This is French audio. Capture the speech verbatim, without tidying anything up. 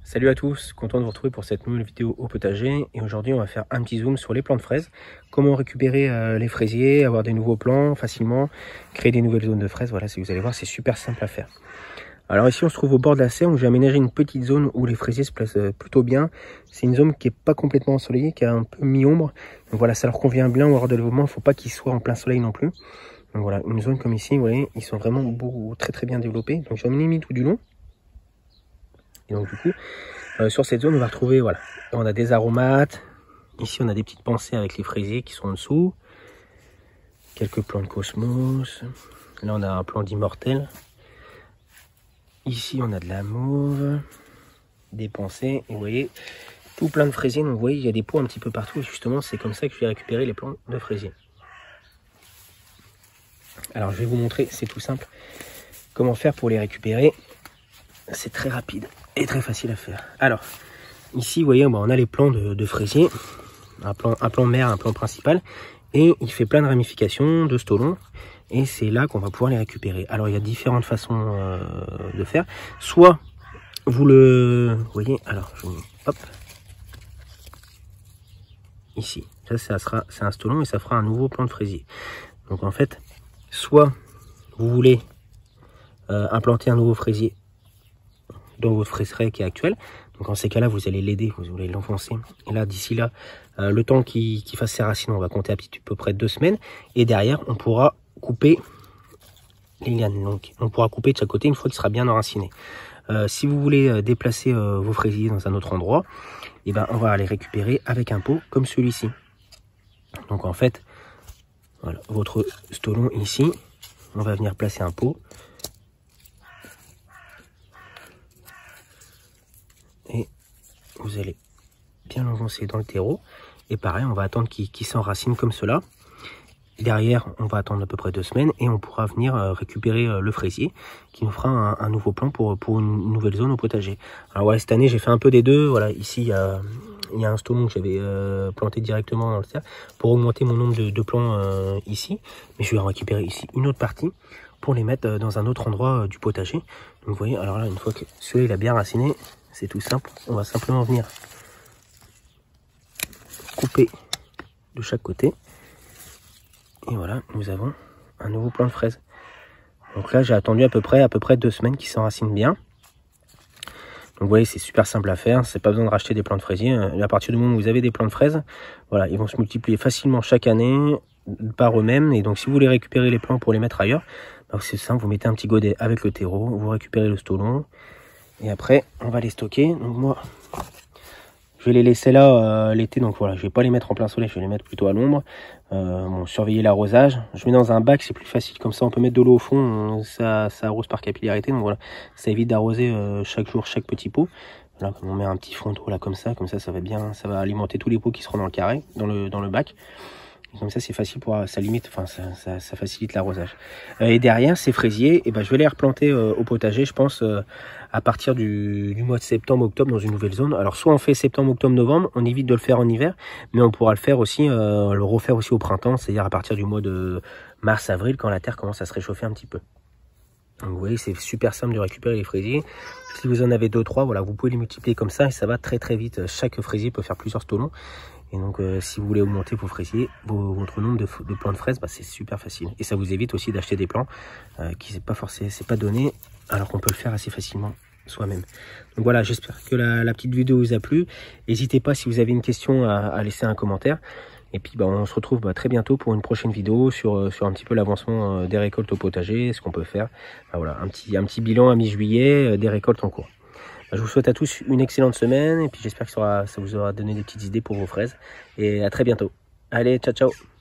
Salut à tous, content de vous retrouver pour cette nouvelle vidéo au potager. Et aujourd'hui on va faire un petit zoom sur les plants de fraises. Comment récupérer euh, les fraisiers, avoir des nouveaux plants facilement, créer des nouvelles zones de fraises. Voilà, si vous allez voir, c'est super simple à faire. Alors ici on se trouve au bord de la serre où j'ai aménagé une petite zone où les fraisiers se placent euh, plutôt bien. C'est une zone qui est pas complètement ensoleillée, qui a un peu mi-ombre. Donc voilà, ça leur convient bien au hors de développement. Il ne faut pas qu'ils soient en plein soleil non plus. Donc voilà, une zone comme ici, vous voyez, ils sont vraiment beau, très très bien développés. Donc j'ai mis tout du long. Et donc du coup, euh, sur cette zone, on va retrouver, voilà, on a des aromates. Ici, on a des petites pensées avec les fraisiers qui sont en dessous. Quelques plants de cosmos. Là, on a un plant d'immortel. Ici, on a de la mauve, des pensées. Et vous voyez, tout plein de fraisiers. Donc vous voyez, il y a des pots un petit peu partout. Et justement, c'est comme ça que je vais récupérer les plants de fraisiers. Alors, je vais vous montrer, c'est tout simple, comment faire pour les récupérer. C'est très rapide et très facile à faire. Alors, ici, vous voyez, on a les plants de, de fraisier, un plan, un plan mère, un plan principal, et il fait plein de ramifications, de stolons, et c'est là qu'on va pouvoir les récupérer. Alors, il y a différentes façons euh, de faire. Soit, vous le... Vous voyez, alors, je hop, ici, ça, ça sera, c'est un stolon, et ça fera un nouveau plant de fraisier. Donc, en fait, soit vous voulez euh, implanter un nouveau fraisier dans votre fraiseraie qui est actuelle. Donc en ces cas-là, vous allez l'aider, vous allez l'enfoncer. Et là, d'ici là, euh, le temps qu'il qu'il fasse ses racines, on va compter à petit peu près deux semaines. Et derrière, on pourra couper les lianes. Donc on pourra couper de chaque côté une fois qu'il sera bien enraciné. Euh, si vous voulez euh, déplacer euh, vos fraisiers dans un autre endroit, et ben on va les récupérer avec un pot comme celui-ci. Donc en fait, voilà, votre stolon ici, on va venir placer un pot. Et vous allez bien l'enfoncer dans le terreau. Et pareil, on va attendre qu'il qu'il s'enracine comme cela. Derrière, on va attendre à peu près deux semaines et on pourra venir récupérer le fraisier qui nous fera un, un nouveau plan pour, pour une nouvelle zone au potager. Alors ouais, cette année, j'ai fait un peu des deux. Voilà, ici, il y a, il y a un stolon que j'avais euh, planté directement dans le cerf pour augmenter mon nombre de, de plants euh, ici. Mais je vais en récupérer ici une autre partie pour les mettre dans un autre endroit euh, du potager. Donc vous voyez, alors là, une fois que celui-là il a bien raciné, c'est tout simple. On va simplement venir couper de chaque côté. Et voilà, nous avons un nouveau plant de fraises. Donc là, j'ai attendu à peu près à peu près deux semaines qu'ils s'enracinent bien. Donc vous voyez, c'est super simple à faire. C'est pas besoin de racheter des plants de fraisiers. À partir du moment où vous avez des plants de fraises, voilà, ils vont se multiplier facilement chaque année par eux-mêmes. Et donc si vous voulez récupérer les plants pour les mettre ailleurs, c'est simple, vous mettez un petit godet avec le terreau, vous récupérez le stolon. Et après, on va les stocker. Donc moi, je vais les laisser là euh, l'été. Donc voilà, je vais pas les mettre en plein soleil, je vais les mettre plutôt à l'ombre. Euh, bon, surveiller l'arrosage. Je mets dans un bac, c'est plus facile. Comme ça, on peut mettre de l'eau au fond. Ça, ça arrose par capillarité. Donc voilà, ça évite d'arroser euh, chaque jour chaque petit pot. Là, on met un petit fond d'eau là comme ça. Comme ça, ça va bien, ça va alimenter tous les pots qui seront dans le carré, dans le dans le bac. Comme ça, c'est facile pour, ça limite, enfin, ça, ça, ça facilite l'arrosage. Euh, et derrière, ces fraisiers, eh ben, je vais les replanter euh, au potager, je pense, euh, à partir du, du mois de septembre, octobre, dans une nouvelle zone. Alors, soit on fait septembre, octobre, novembre, on évite de le faire en hiver, mais on pourra le faire aussi, euh, le refaire aussi au printemps, c'est-à-dire à partir du mois de mars, avril, quand la terre commence à se réchauffer un petit peu. Donc, vous voyez, c'est super simple de récupérer les fraisiers. Si vous en avez deux, trois, voilà, vous pouvez les multiplier comme ça et ça va très très vite. Chaque fraisier peut faire plusieurs stolons. Et donc, euh, si vous voulez augmenter vos fraisiers, vos, votre nombre de, de plants de fraises, bah, c'est super facile. Et ça vous évite aussi d'acheter des plants euh, qui c'est pas forcément, c'est pas donné, alors qu'on peut le faire assez facilement soi-même. Donc voilà, j'espère que la, la petite vidéo vous a plu. N'hésitez pas si vous avez une question à, à laisser un commentaire. Et puis, bah, on se retrouve bah, très bientôt pour une prochaine vidéo sur, sur un petit peu l'avancement euh, des récoltes au potager, ce qu'on peut faire. Bah, voilà, un petit, un petit bilan à mi-juillet euh, des récoltes en cours. Je vous souhaite à tous une excellente semaine et puis j'espère que ça, aura, ça vous aura donné des petites idées pour vos fraises. Et à très bientôt. Allez, ciao, ciao!